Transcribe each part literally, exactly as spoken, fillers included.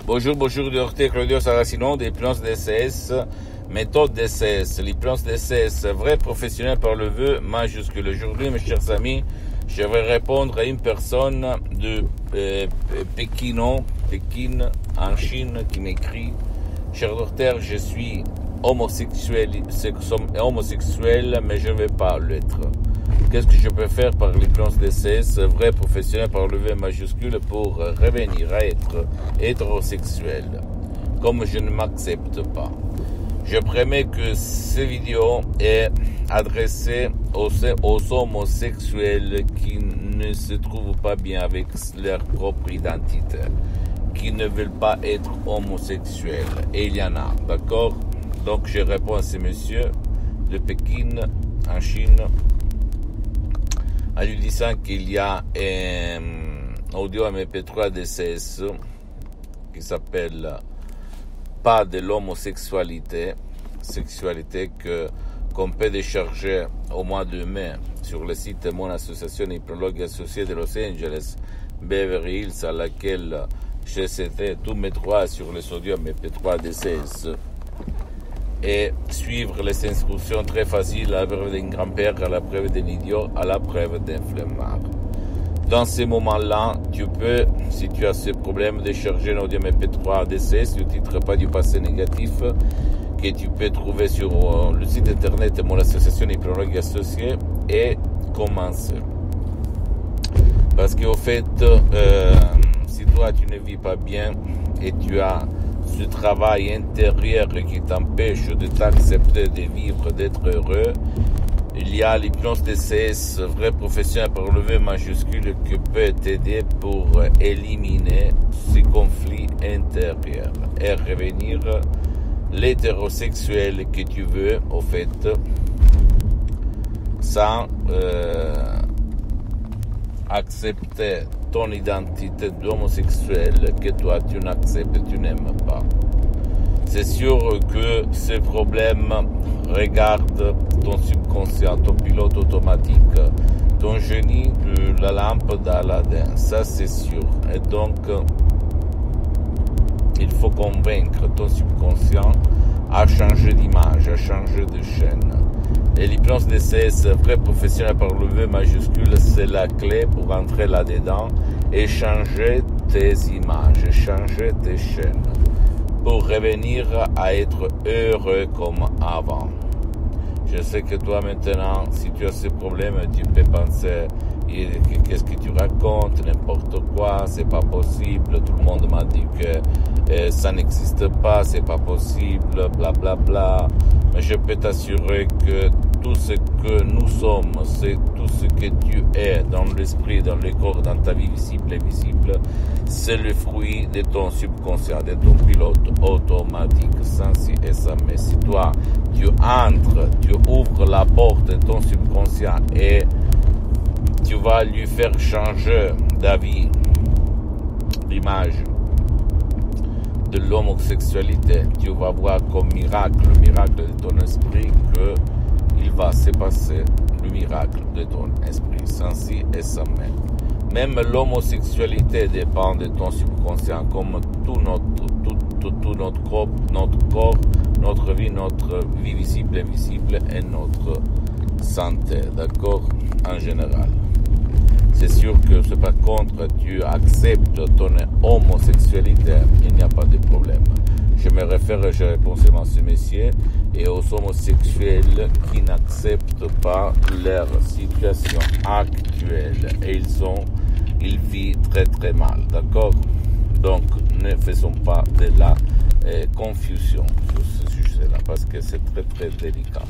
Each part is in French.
Bonjour, bonjour, docteur Claudio Saracino d'hypnose D C S, méthode D C S, l'hypnose D C S, vrai professionnel par le vœu majuscule. Aujourd'hui, mes chers amis, je vais répondre à une personne de euh, Pékin, Pékin, en Chine, qui m'écrit « Cher docteur, je suis homosexuel, homosexuel, mais je ne vais pas l'être. Qu'est-ce que je peux faire par l'hypnose D C S, vrai professionnel par le V majuscule, pour revenir à être hétérosexuel, comme je ne m'accepte pas? Je promets que cette vidéo est adressée aux, aux homosexuels qui ne se trouvent pas bien avec leur propre identité, qui ne veulent pas être homosexuels. Et il y en a, d'accord? Donc je réponds à ces messieurs de Pékin, en Chine, en lui disant qu'il y a un audio M P trois D C S qui s'appelle Pas de l'homosexualité, sexualité que qu'on peut décharger au mois de mai sur le site de mon association hypnologue associée de Los Angeles, Beverly Hills, à laquelle j'ai cité tous mes droits sur les audios M P trois D C S, et suivre les instructions très faciles à la preuve d'un grand-père, à la preuve d'un idiot, à la preuve d'un flemmard. Dans ces moments-là, tu peux, si tu as ce problème, de charger un audio M P trois D C S du titre Pas du passé négatif, que tu peux trouver sur le site internet de mon association hypnologue associée, et commencer. Parce qu'au fait, euh, si toi tu ne vis pas bien et tu as ce travail intérieur qui t'empêche de t'accepter, de vivre, d'être heureux, il y a l'hypnose D C S, vrai professionnel par le V majuscule, qui peut t'aider pour éliminer ces conflits intérieurs et revenir l'hétérosexuel que tu veux, au fait, sans euh, accepter ton identité d'homosexuel que toi tu n'acceptes, tu n'aimes pas. C'est sûr que ces problèmes regardent ton subconscient, ton pilote automatique, ton génie de la lampe d'Aladin, ça c'est sûr. Et donc, il faut convaincre ton subconscient à changer d'image, à changer de chaîne. Et l'hypnose D C S, vrai professionnel par le V majuscule, c'est la clé pour entrer là-dedans et changer tes images, changer tes chaînes, pour revenir à être heureux comme avant. Je sais que toi maintenant, si tu as ce problème, tu peux penser qu'est-ce que tu racontes, n'importe quoi, c'est pas possible, tout le monde m'a dit que euh, ça n'existe pas, c'est pas possible, bla bla bla. Mais je peux t'assurer que tout ce que nous sommes, c'est tout ce que tu es dans l'esprit, dans le corps, dans ta vie visible et invisible, c'est le fruit de ton subconscient, de ton pilote automatique, sans si et sans mais. Si toi, tu entres, tu ouvres la porte de ton subconscient et tu vas lui faire changer d'avis, d'image de l'homosexualité, tu vas voir comme miracle, le miracle de ton esprit, que il va se passer le miracle de ton esprit, sans si et sans mais. Même l'homosexualité dépend de ton subconscient, comme tout notre, tout, tout, tout notre corps, notre corps, notre vie, notre vie visible et invisible et notre santé, d'accord, en général. C'est sûr que si par contre tu acceptes ton homosexualité, il n'y a pas de problème. Je me réfère, je réponds seulement à ce messieurs et aux homosexuels qui n'acceptent pas leur situation actuelle et ils sont, ils vivent très très mal, d'accord? Donc ne faisons pas de la euh, confusion sur ce sujet-là parce que c'est très très délicat.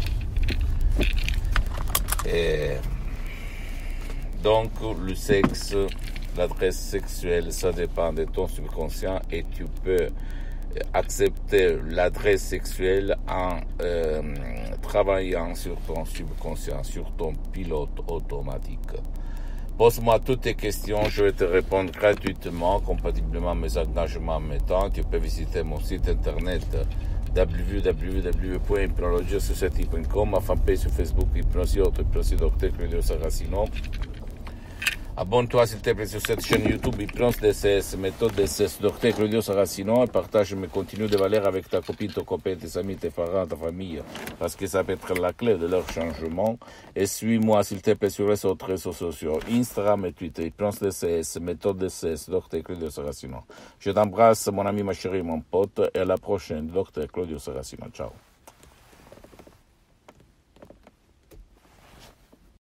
Et donc le sexe, l'adresse sexuelle, ça dépend de ton subconscient et tu peux accepter l'adresse sexuelle en euh, travaillant sur ton subconscient, sur ton pilote automatique. Pose-moi toutes tes questions, je vais te répondre gratuitement, compatiblement à mes engagements en même temps. Tu peux visiter mon site internet w w w point hypnologie associative point com, ma fanpage sur Facebook Hypnosie, autre Hypnosie Docteur Claudio Saracino. Abonne-toi s'il te plaît sur cette chaîne YouTube Hypnose D C S, méthode D C S, docteur Claudio Saracino, et partage mes contenus de valeur avec ta copine, ton copain, tes amis, tes parents, ta famille, parce que ça peut être la clé de leur changement. Et suis-moi s'il te plaît sur les autres réseaux sociaux, Instagram et Twitter, Hypnose D C S, méthode D C S, docteur Claudio Saracino. Je t'embrasse, mon ami, ma chérie, mon pote, et à la prochaine, docteur Claudio Saracino. Ciao.